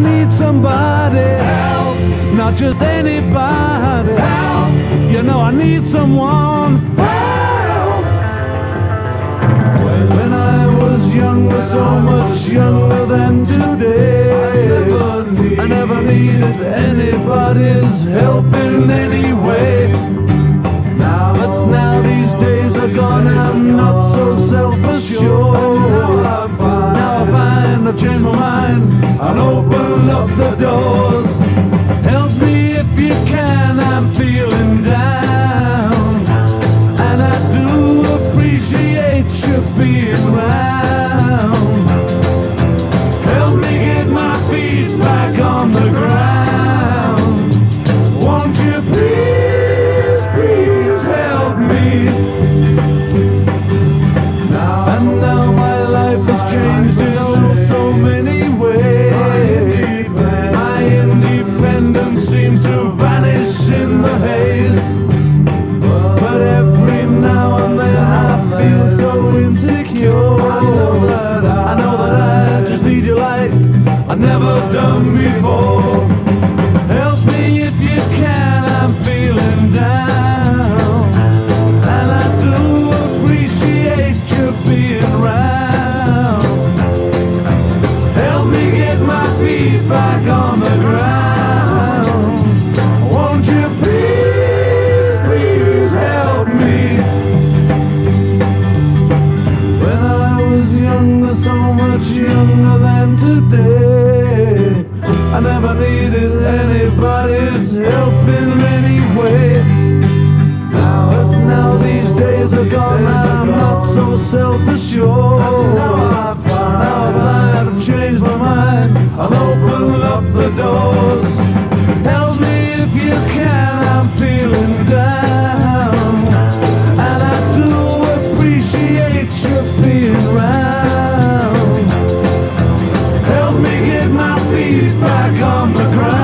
need somebody help, not just anybody help. You know I need someone help. When I was younger, so much younger than today, I never needed anybody's help in any way. But now these days are gone, I'm not so self-assured. Now I find I've changed my mind and open up the doors. Help me if you can, I'm feeling down, and I do appreciate you being round. Help me get my feet back on the ground. Won't you please, please help me? And now my life has changed in so many ways. My independence seems to vanish in the haze. But every now and then I feel so insecure. I know that I just need you like I've never done before. Help me if you can, I'm feeling down, and I do appreciate you being round. Help me get my feet back on the ground. Won't you please, please help me? When I was younger, so much younger than today, I never needed anybody's help in any way. Now these days are gone, I'm not so self-assured. Now I've changed my mind, I'll open up the doors. Help me if you can, I'm feeling down, and I do appreciate you being round. Help me get my feet back on the ground.